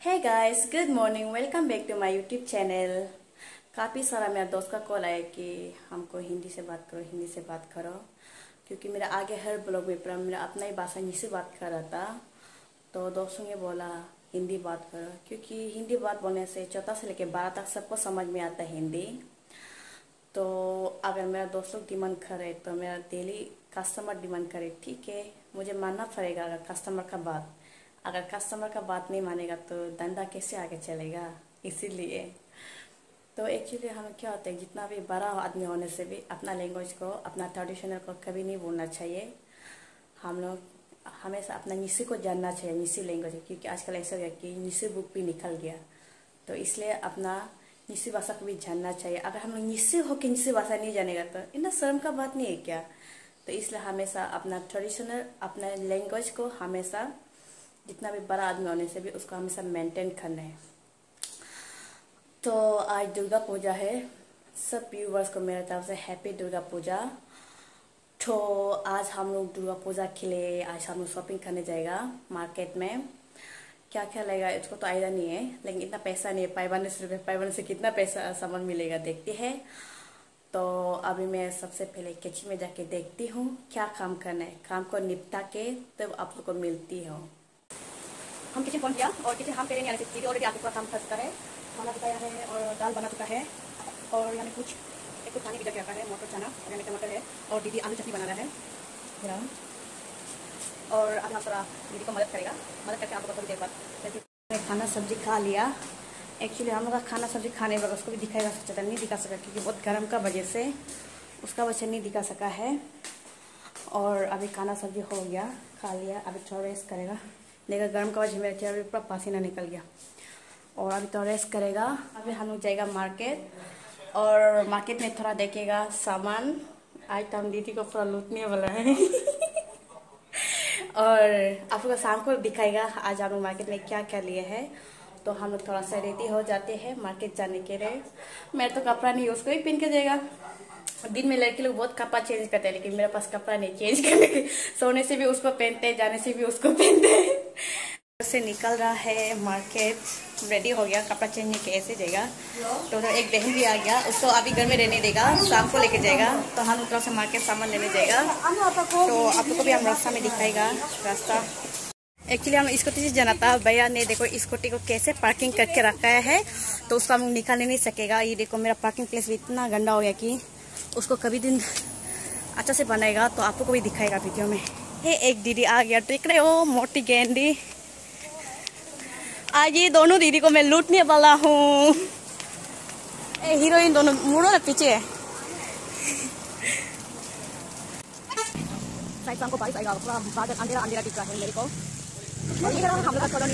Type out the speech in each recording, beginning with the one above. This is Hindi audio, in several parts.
Hey guys, good morning. Welcome back to my YouTube channel. काफ़ी सारा मेरा दोस्त का कॉल आया कि हमको हिंदी से बात करो, हिंदी से बात करो, क्योंकि मेरा आगे हर ब्लॉग में पूरा मेरा अपना ही भाषा हिंदी से बात कर रहा था। तो दोस्तों ने बोला हिंदी बात करो, क्योंकि हिंदी बात बोलने से 4 से लेकर 12 तक सबको समझ में आता है हिंदी। तो अगर मेरा दोस्त लोग डिमांड करे तो मेरा डेली कस्टमर डिमांड करे, ठीक है, मुझे मानना पड़ेगा अगर कस्टमर का बात। अगर कस्टमर का बात नहीं मानेगा तो धंधा कैसे आगे चलेगा। इसीलिए तो एक्चुअली हमें क्या होता है, जितना भी बड़ा आदमी होने से भी अपना लैंग्वेज को, अपना ट्रेडिशनल को कभी नहीं भूलना चाहिए। हम लोग हमेशा अपना निसी को जानना चाहिए, निसी लैंग्वेज, क्योंकि आजकल ऐसा हो गया कि निसी बुक भी निकल गया। तो इसलिए अपना निसी भाषा को भी जानना चाहिए। अगर हम लोग निसी होकर निसी भाषा नहीं जानेगा तो इतना शर्म का बात नहीं है क्या। तो इसलिए हमेशा अपना ट्रेडिशनल, अपना लैंग्वेज को हमेशा, जितना भी बड़ा आदमी होने से भी उसको हमेशा मेंटेन करना है। तो आज दुर्गा पूजा है, सब व्यूवर्स को मेरे तरफ से हैप्पी दुर्गा पूजा। तो आज हम लोग दुर्गा पूजा के लिए आज हम लोग शॉपिंग करने जाएगा मार्केट में। क्या क्या लगेगा इसको तो आइडिया नहीं है, लेकिन इतना पैसा नहीं है। 500 रुपये, 500 से कितना पैसा सामान मिलेगा देखते हैं। तो अभी मैं सबसे पहले किचन में जाके देखती हूँ क्या काम करना है। काम को निपटा के तब आप लोग को मिलती हूँ। हम किचन पहुंच गया और किचन हम पहले नहीं चीज़ें ऑलरेडी आपको पूरा काम कर चुका है। खाना पकाया है और दाल बना चुका है, और यहाँ कुछ एक कुछ खाने की जगह रखा है, मटर चना और यहाँ टमाटर है, और दीदी आलू चटनी बना रहा है। और अभी हम थोड़ा दीदी को मदद करेगा, मदद करके आपको थोड़ी देर बाद खाना सब्जी खा लिया। एक्चुअली हम लोग का खाना सब्जी खाने के बाद उसको भी दिखाएगा, सोचा नहीं दिखा सका क्योंकि बहुत गर्म का वजह से उसका वजह नहीं दिखा सका है। और अभी खाना सब्जी हो गया, खा लिया, अभी थोड़ा रेस्ट करेगा। देखा गर्म का वजह मेरे चेहरे पूरा पसीना निकल गया, और अभी तो रेस्ट करेगा। अभी हम लोग जाएगा मार्केट, और मार्केट में थोड़ा देखेगा सामान। आज तो हम दीदी को पूरा लूटने वाला है और आप लोग शाम को दिखाएगा आज हम लोग मार्केट में क्या क्या लिए हैं। तो हम लोग थोड़ा सा रेडी हो जाते हैं मार्केट जाने के लिए। मेरा तो कपड़ा नहीं, उसको ही पहन के जाएगा। दिन में लड़के लोग बहुत कपड़ा चेंज करते हैं, लेकिन मेरे पास कपड़ा नहीं चेंज करने के। सोने से भी उसको पहनते हैं, जाने से भी उसको पहनते हैं। से निकल रहा है मार्केट, रेडी हो गया, कपड़ा चेंज के ऐसे जाएगा। तो एक बहन भी आ गया, उसको अभी घर में रहने देगा, शाम को लेके जाएगा। तो हम उतना से मार्केट सामान लेने जाएगा। तो आप लोग को भी हम रास्ता में दिखाएगा रास्ता। एक्चुअली हम स्कूटी से जाना था, भैया ने देखो स्कूटी को कैसे पार्किंग करके रखा है, तो उसको हम निकालने नहीं सकेगा। ये देखो मेरा पार्किंग प्लेस भी इतना गंदा हो गया कि उसको कभी दिन अच्छा से बनाएगा तो आप लोग को भी दिखाएगा वीडियो में। हे एक दीदी आ गया, देख रहे हो, मोटी गेंडी। आज ये दोनों दीदी को मैं लूटने वाला हूँ। हीरोइन दोनों मुड़ो ना पीछे। शायद हमको बारिश आएगा, पूरा बादल अंधेरा अंधेरा दिख रहा है मेरे को। और ये हम लोग कॉलोनी,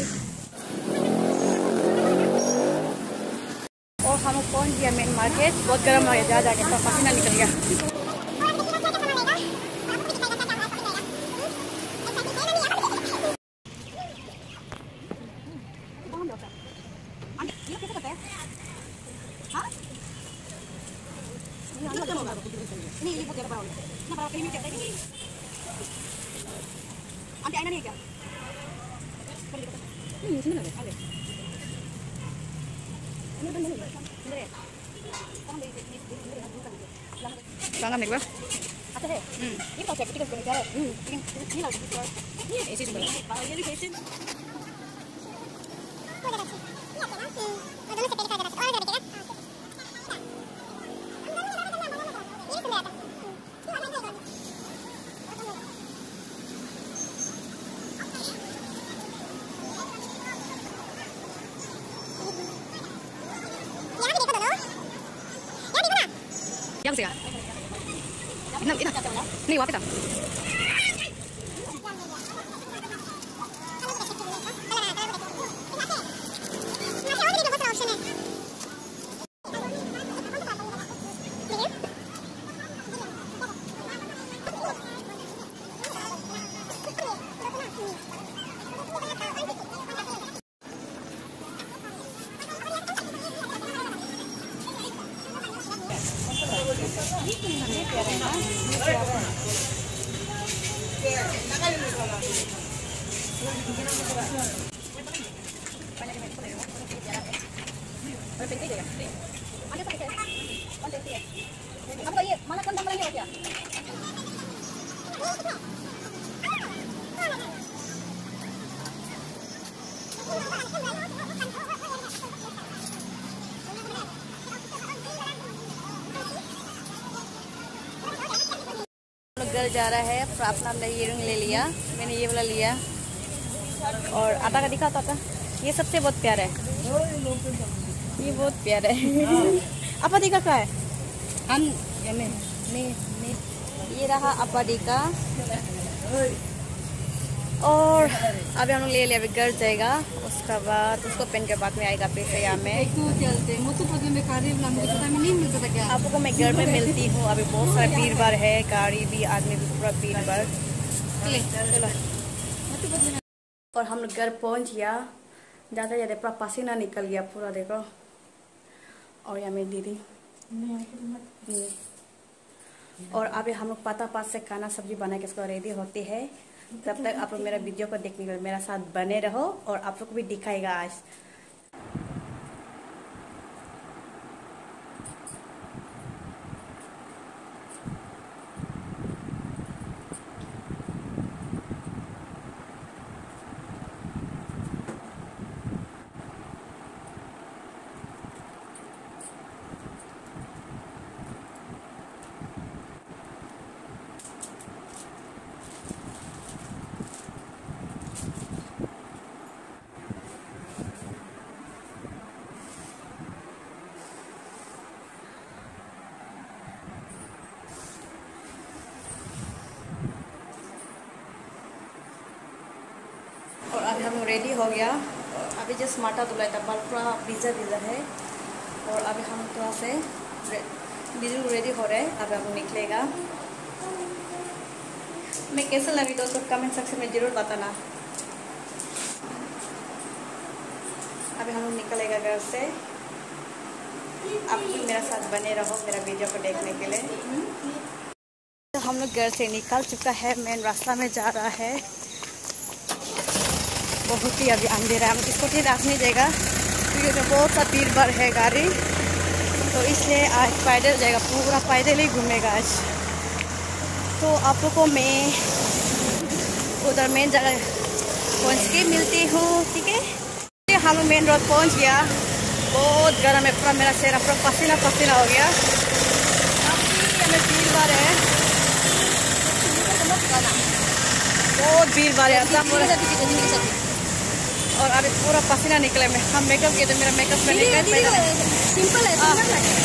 और हम पहुंच गया मेन मार्केट। बहुत गर्म हो गया, जा जाके तो पसीना निकल गया। आईना नहीं है क्या? Banget nih gua. Ada deh. Ini pakai ketika gue bicara. Ini lagi bicara. Ini isi sebenarnya. Kalau ini isi. Yang sih ya? Ini apa kita? Banyak घर जा रहा है, अपना हमने ये रंग ले लिया, मैंने ये वाला लिया। और आटा का दिखा था, ये सबसे बहुत प्यारा है, ये बहुत प्यारा है। आपा दिखा क्या है? हम ये रहा आपा दिखा। और अभी हम लोग ले लिया, अभी घर जाएगा, उसका बाद उसको पहन के बाद में आएगा फिर से यहाँ में। आपको मैं घर में मिलती हूँ, अभी बहुत सारा भीड़ भाड़ है, गाड़ी भी, आदमी भी, पूरा भीड़ भाड़। और हम लोग घर पहुँच गया, जाते जाते पूरा पसीना निकल गया पूरा, देखो। और यहाँ मेरी दीदी। और अभी हम लोग पता पास से खाना सब्जी बना के इसको रेडी होते हैं। तब तक आप लोग मेरा वीडियो को देखने के लिए मेरा साथ बने रहो, और आप लोग को भी दिखाएगा आज। और अभी हम रेडी हो गया, अभी जस्ट माटा धुलाई था, बाल पूरा भिजा है। और अभी हम थोड़ा से बिल्कुल रेडी हो रहे हैं, अभी हम निकलेगा। मैं कैसे लगी दोस्तों कमेंट सेक्शन में जरूर बताना। अभी हम लोग निकलेगा घर से, आप भी मेरा साथ बने रहो मेरा वीडियो को देखने के लिए। तो हम लोग घर से निकल चुका है, मेन रास्ता में जा रहा है। बहुत ही अभी अंधेरा है, हम इसको ठीक राख नहीं देगा क्योंकि बहुत सा भीड़ भाड़ है गाड़ी, तो इसलिए आज पैदल जाएगा, पूरा पैदल ही घूमेगा आज। तो आप लोगों को मैं उधर मेन जगह पहुँच के मिलती हूँ, ठीक है। हम मेन रोड पहुँच गया, बहुत गर्म है, पूरा मेरा चेहरा पूरा पसीना पसीना हो गया। हमें भीड़ भाड़ है, बहुत भीड़ भाड़ है। और अभी पूरा पसीना निकले में, हम मेकअप किए तो मेरा मेकअप करने का सिंपल है।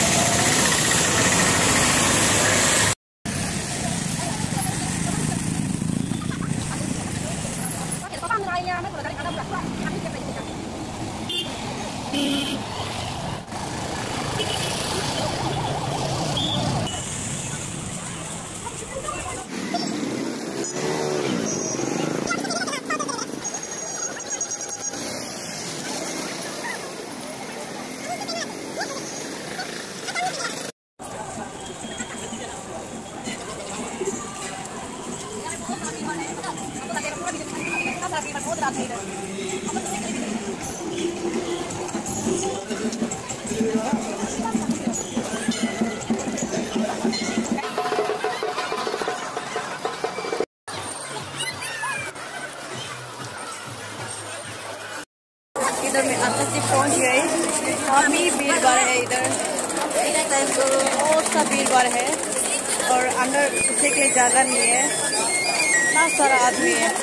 इधर में आता से पहुँच गए, काफ़ी भीड़ भाड़ है इधर, बहुत सा भीड़ भाड़ है। और अंदर घुसने के लिए जगह नहीं है, इतना सारा आदमी है।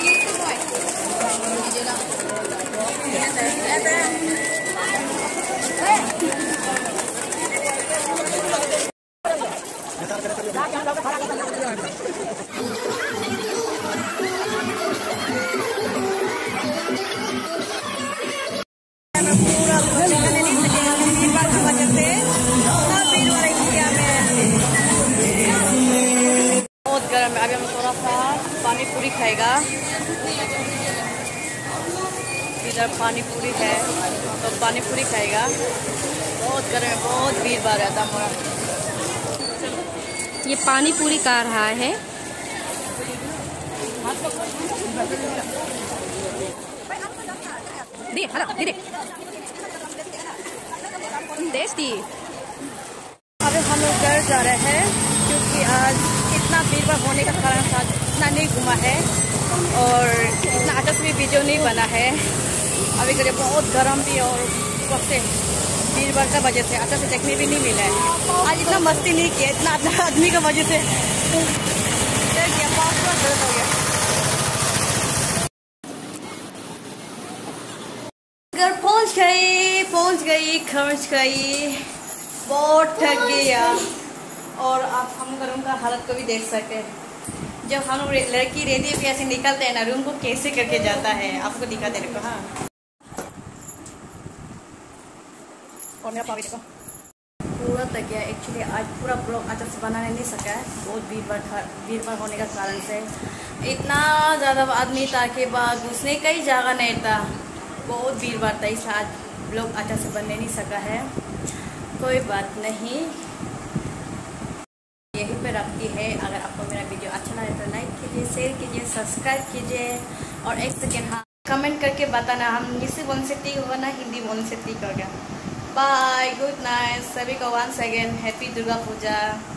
अभी हम थोड़ा सा पानी पूरी खाएगा, इधर पानी पूरी है तो पानी पूरी खाएगा। बहुत गर्म है, बहुत भीड़ भाड़ रहता हमारा। ये पानी पूरी खा रहा है। दे, टेस्टी। अभी हम लोग घर जा रहे हैं क्योंकि आज इतना भीड़ होने का कारण था, इतना नहीं घुमा है और इतना अच्छा से भी वीडियो नहीं बना है। अभी करीब बहुत गर्म भी और वक्त से भीड़ का वजह से अच्छा से देखने भी नहीं मिला है। आज इतना मस्ती नहीं किया, इतना आदमी का वजह से दर्द हो गया। घर पहुंच गई खर्च गई, बहुत थक गया। और आप हम रूम का हालत को भी देख सकते हैं। जब हम लड़की रेडी होकर ऐसे निकलते हैं ना, रूम को कैसे करके जाता है, आपको दिखा दे रखो। हाँ, और मेरा पावी देखो पूरा तक गया। एक्चुअली आज पूरा ब्लॉग अच्छा से बनाने नहीं सका है, बहुत भीड़ भाड़ होने का कारण से। इतना ज़्यादा आदमी था कि बाहर घुसने का ही जगह नहीं था, बहुत भीड़ भाड़ था, इसलिए आज ब्लॉग अच्छा से बनने नहीं सका है। कोई बात नहीं, यहीं पे रखती है। अगर आपको मेरा वीडियो अच्छा लगे तो लाइक कीजिए, शेयर कीजिए, सब्सक्राइब कीजिए और एक सेकेंड हाँ कमेंट करके बताना हम इंग्लिश बोलने से ठीक होगा ना हिंदी बोलने से ठीक होगा। बाय, गुड नाइट सभी को। वंस अगेन हैप्पी दुर्गा पूजा।